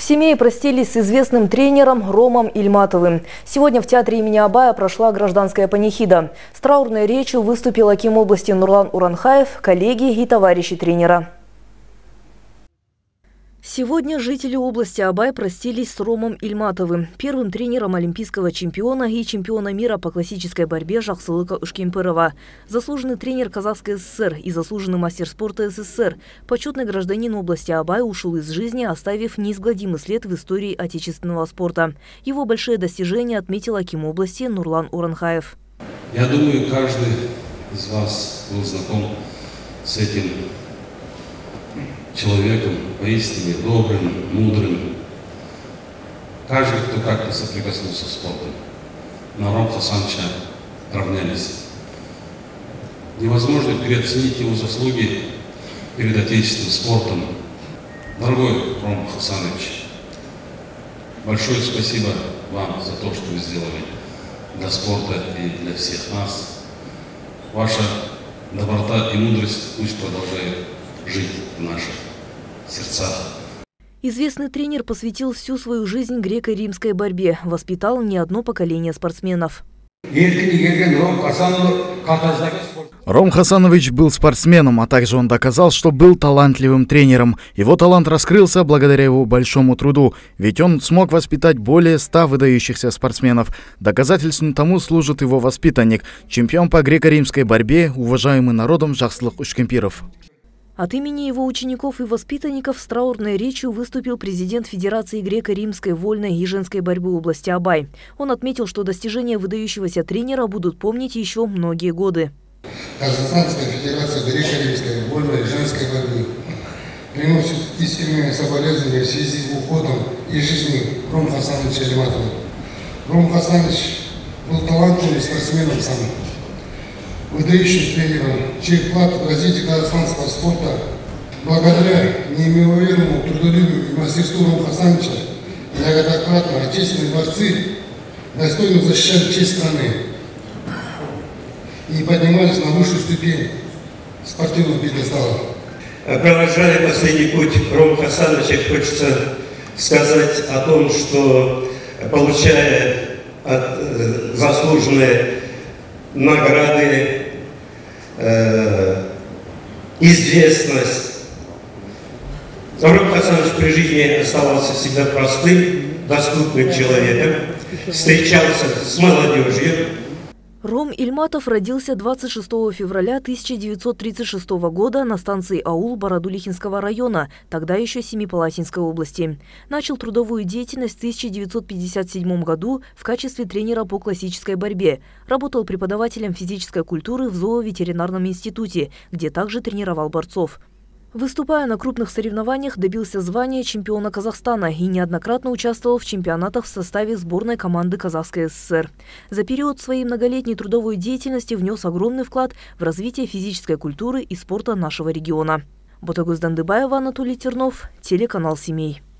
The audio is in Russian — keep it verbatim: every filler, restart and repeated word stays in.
Семьи простились с известным тренером Ромом Ильматовым. Сегодня в театре имени Абая прошла гражданская панихида. С траурной речью выступил аким области Нурлан Уранхаев, коллеги и товарищи тренера. Сегодня жители области Абай простились с Ромом Ильматовым, первым тренером олимпийского чемпиона и чемпиона мира по классической борьбе Жаксылыка Ушкемпырова. Заслуженный тренер Казахской ССР и заслуженный мастер спорта СССР, почетный гражданин области Абай ушел из жизни, оставив неизгладимый след в истории отечественного спорта. Его большие достижения отметил аким области Нурлан Уранхаев. Я думаю, каждый из вас был знаком с этим человеком, поистине добрым, мудрым. Каждый, кто как-то соприкоснулся с спортом, на Ром Хасановича равнялись. Невозможно переоценить его заслуги перед отечественным спортом. Дорогой Ром Хасанович, большое спасибо вам за то, что вы сделали для спорта и для всех нас. Ваша доброта и мудрость пусть продолжает жить в наших сердцах. Известный тренер посвятил всю свою жизнь греко-римской борьбе, воспитал не одно поколение спортсменов. Ром Хасанович был спортсменом, а также он доказал, что был талантливым тренером. Его талант раскрылся благодаря его большому труду, ведь он смог воспитать более ста выдающихся спортсменов. Доказательством тому служит его воспитанник, чемпион по греко-римской борьбе, уважаемый народом Жаксылык Ушкемпыров. От имени его учеников и воспитанников с траурной речью выступил президент Федерации греко-римской вольной и женской борьбы области Абай. Он отметил, что достижения выдающегося тренера будут помнить еще многие годы. Казахстанская Федерация греко-римской вольной и женской борьбы приносит искреннее соболезнование в связи с уходом из жизни Рома Хасановича Ильматова. Ром Хасанович был талантливым спортсменом сам, выдающим тренером, чей вклад в развитие казахстанского спорта благодаря неимоверному трудолюбию и мастерству Рома Хасановича многократно отечественные борцы достойно защищали честь страны и поднимались на высшую ступень спортивного пьедестала. Провожая последний путь Рома Хасановича, хочется сказать о том, что, получая от, э, заслуженные награды, э, известность, Ром Хасанович при жизни оставался всегда простым, доступным человеком, встречался с молодежью. Ром Ильматов родился двадцать шестого февраля тысяча девятьсот тридцать шестого года на станции аул Бородулихинского района, тогда еще Семипалатинской области. Начал трудовую деятельность в тысяча девятьсот пятьдесят седьмом году в качестве тренера по классической борьбе. Работал преподавателем физической культуры в зооветеринарном институте, где также тренировал борцов. Выступая на крупных соревнованиях, добился звания чемпиона Казахстана и неоднократно участвовал в чемпионатах в составе сборной команды Казахской ССР. За период своей многолетней трудовой деятельности внес огромный вклад в развитие физической культуры и спорта нашего региона. Ботагөз Дандыбаева, Анатолий Тернов, телеканал «Семей».